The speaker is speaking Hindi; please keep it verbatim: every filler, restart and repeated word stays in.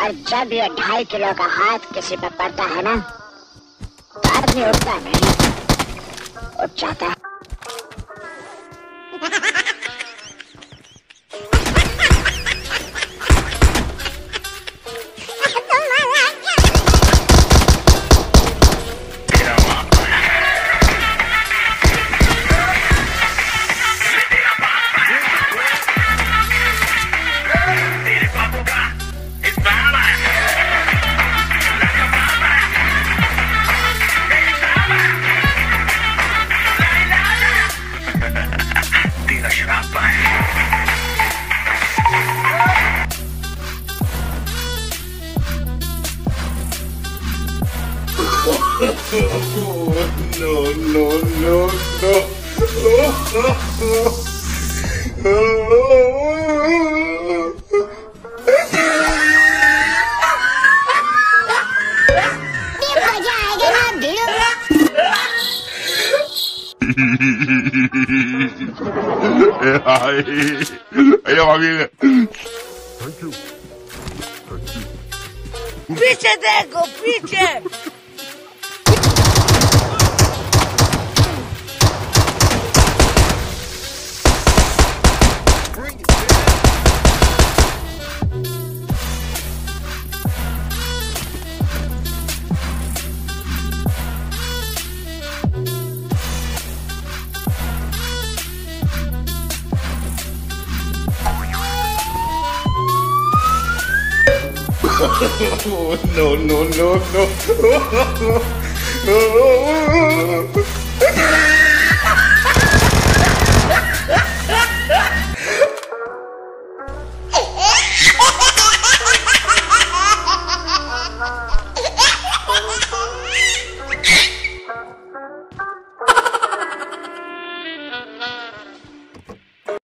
और जब ये ढाई किलो का हाथ किसी पर पड़ता है ना, तो आदमी उठता नहीं, उठ जाता है। No, no, no, Ayo familia. पीछे देखो पीछे। no, no, no, no.